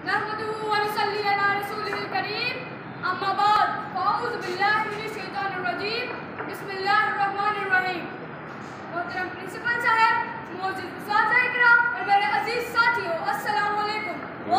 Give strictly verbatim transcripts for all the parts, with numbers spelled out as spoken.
नहमदुहु व नसल्ली अला रसूलिल करीम, अम्मा बाद, फ़अऊज़ु बिल्लाहि मिनश शैतानिर रजीम, बिस्मिल्लाहिर रहमानिर रहीम। मोहतरम प्रिंसिपल साहब, मौजूद उस्ताद इकराम और मेरे अजीज साथियों, अस्सलामु अलैकुम।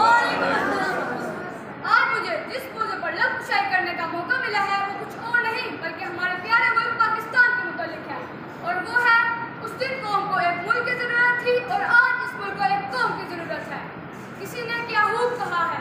आज मुझे जिस मौजू पर लफ्ज़ शायरी करने का मौका मिला है वो कुछ और नहीं बल्कि हमारे प्यारे मुल्क पाकिस्तान के मुतालिक है, और वो है उस दिन कौम को एक मुल्क की ज़रूरत थी और आज इस मुल्क को एक कौम की ज़रूरत है। किसी ने क्या खूब कहा है,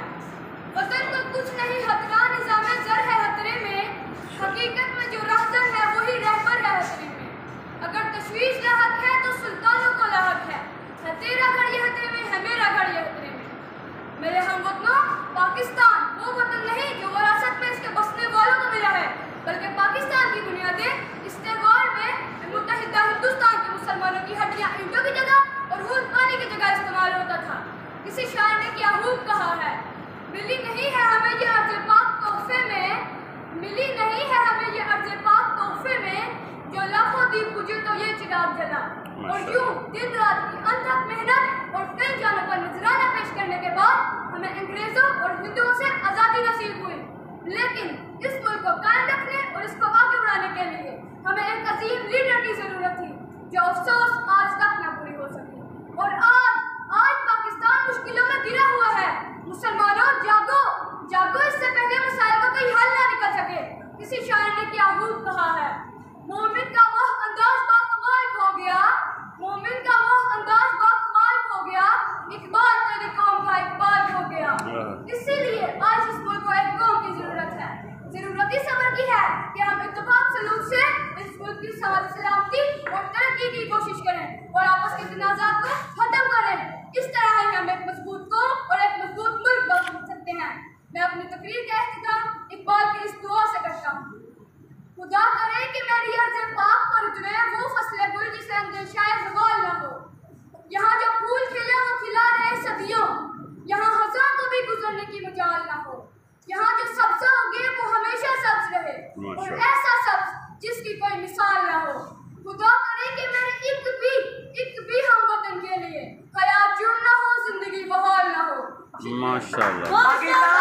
वतन को कुछ नहीं खतरा, निज़ामे ज़र है खतरे में, हकीकत में जो रहज़न है वही रहबर है खतरे में। अगर तशवीश लाहक है तो सुल्तानों को लाहक है, है तेरा घर ये खतरे में, है मेरा घर ये खतरे में। मेरे हमवतनों, पाकिस्तान वो वतन नहीं जो विरासत में इसके बसने वालों को मिला है, बल्कि पाकिस्तान की बुनियादें इस्तेमाल में मुत्तहिदा हिंदुस्तान के मुसलमानों की हड्डियाँ ईंटों की जगह और खून पानी की जगह इस्तेमाल होता था। किसी शायर ने क्या खूब कहा है, मिली नहीं है हमें ये अर्ज़ पाक तोहफे में, मिली नहीं है हमें ये अर्ज़ पाक तोहफे में, जो लाखों दीप बुझे तो ये चिराग जला। और यूं दिन रात की अनथक मेहनत और कई जानों पर नजराना पेश करने के बाद हमें अंग्रेजों और हिंदुओं से आज़ादी नसीब हुई, लेकिन इस मुल्क को कायम रखने और इसको आगे बढ़ाने के लिए हमें एक अजीम लीडर की जरूरत थी, जो अफसोस आज तक न पूरी हो सकी। और आज आज पाकिस्तान मुश्किलों में घिरा हुआ है। मुसलमानों जागो जागो, इससे पहले मसाइल का कोई हल ना निकल सके। किसी शायर ने क्या खूब कहा है, मोमिन का वो अंदाज बाकमाल खो गया, मोमिन का वो अंदाज बाकमाल खो गया, इकबाल तेरी कौम का इकबाल खो गया। इसीलिए आज इस मुल्क को एक कौम की जरूरत है। जरूरत इस अमर की है कि हम इत्तेफाक सलूक से इस मुल्क की सलामती और तरक्की की कोशिश करें और आपस के तनाज़ात को खत्म करें। इस तरह ही हम एक मजबूत कौम और एक मजबूत मुल्क बन सकते हैं। मैं अपनी तकरीर का इख्तिताम इकबाल की इस दुआ से करता हूँ, खुदा करे कि मेरी अर्ज़ पाक पर उतरे वो फसले गुल जिसे अंदेशाए ज़वाल न हो। यहाँ जो फूल खिले वो खिला रहे सदियों, यहाँ हज़ार को भी गुजरने की मजाल न हो। यहाँ जो सब्ज़ा उगे वो हमेशा सब्ज़ रहे और ऐसा सब्ज़ जिसकी कोई मिसाल न हो। खुदा करे कि मेरे एक भी एक भी हम वतन के लिए हयात जुर्म न हो, जिंदगी बहाल न हो। माशाअल्लाह।